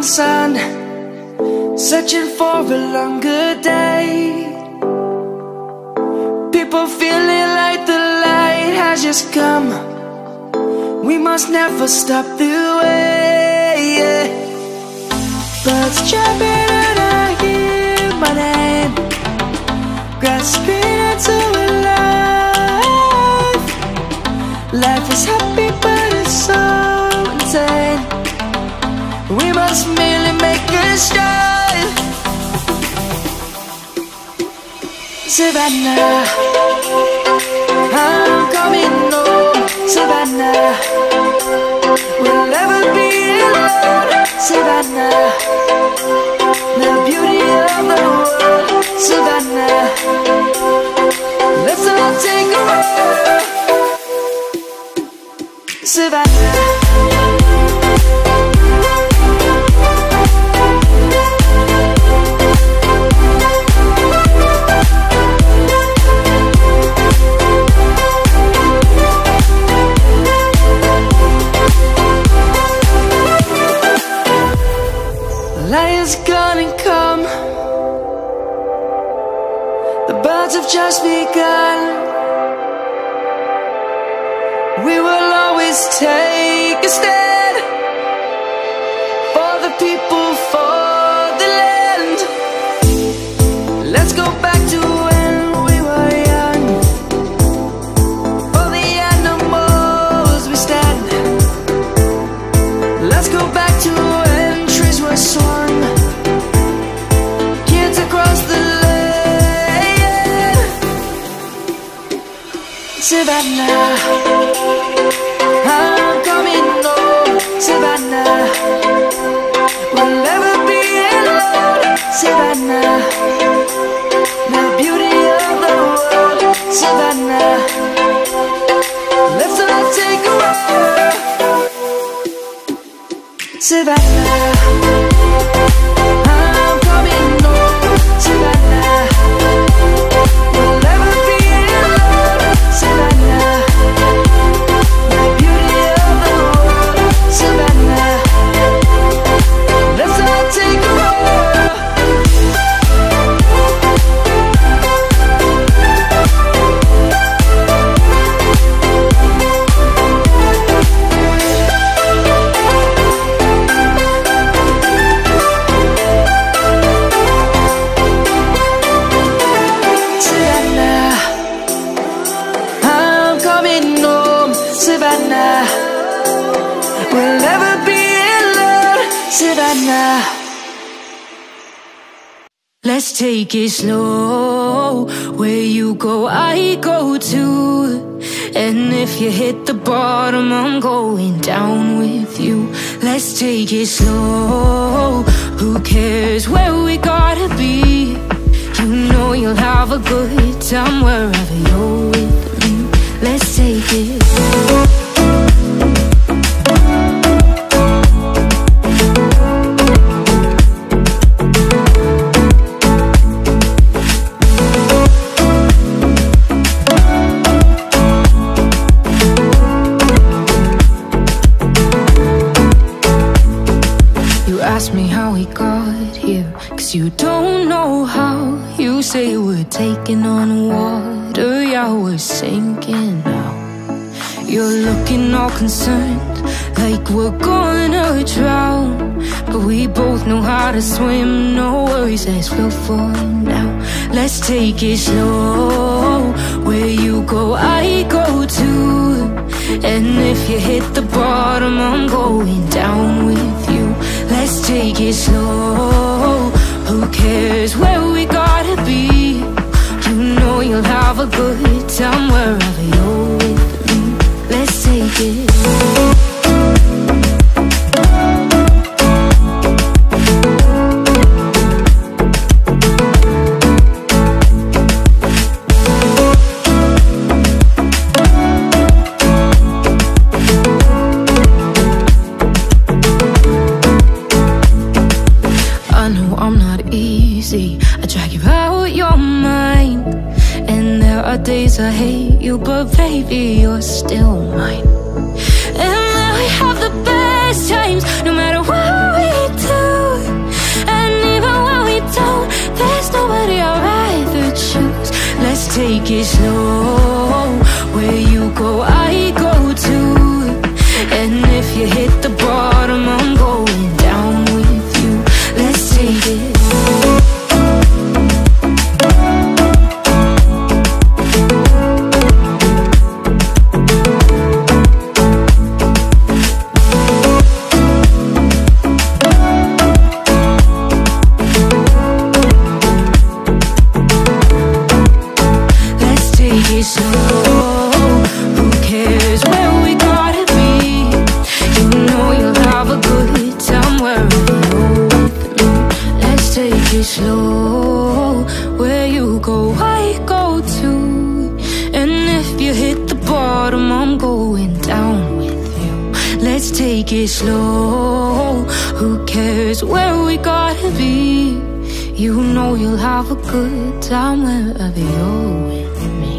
morning sun, searching for a longer day. People feeling like the light has just come. We must never stop the way, yeah. Birds chirping and I hear my name, grasping into a life. Life is happy but it's so insane. We must merely make a start. Savannah, I'm coming home. Savannah, we'll never be alone. Savannah, the beauty of the world. Savannah, let's all take a walk. Savannah. Light is gonna come. The birds have just begun. We will always take a stand for the people, for the land. Let's go back to when we were young. For the animals we stand. Let's go back to when trees were swung. Kids across the lane. Savannah, I'm coming home. Savannah, we'll never be alone. Savannah, the beauty of the world. Savannah, let's all take a walk. Savannah, I'm coming home. Savannah, we'll never be alone. Savannah, the beauty of the world. Savannah, let's all take a walk. Savannah, I'm coming home. Savannah, we'll never be alone. Savannah, Let's take it slow. Where you go, I go too. And if you hit the bottom, I'm going down with you. Let's take it slow. Who cares where we gotta be? You know you'll have a good time wherever you're with me. Let's take it slow. Ask me how we got here, 'cause you don't know how. You say we're taking on water, yeah, we're sinking now. You're looking all concerned, like we're gonna drown. But we both know how to swim, no worries, let's float for now. Let's take it slow. Where you go, I go too. And if you hit the bottom, I'm going down with you. Let's take it slow. Who cares where we gotta be? You know you'll have a good time wherever you're with me. Let's take it slow. I drag you out your mind, and there are days I hate you, but baby, you're still mine. And now we have the best countless times. No matter what we do, and even when we don't, there's nobody I'd rather choose. Let's take it slow. Where you go, I go too. And if you hit the bottom, I'm going down with you. Let's take it. Slow, where you go, I go too. And if you hit the bottom, I'm going down with you. Let's take it slow. Who cares where we gotta be? You know you'll have a good time wherever you're with me.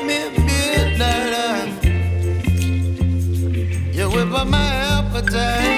Whip up my appetite.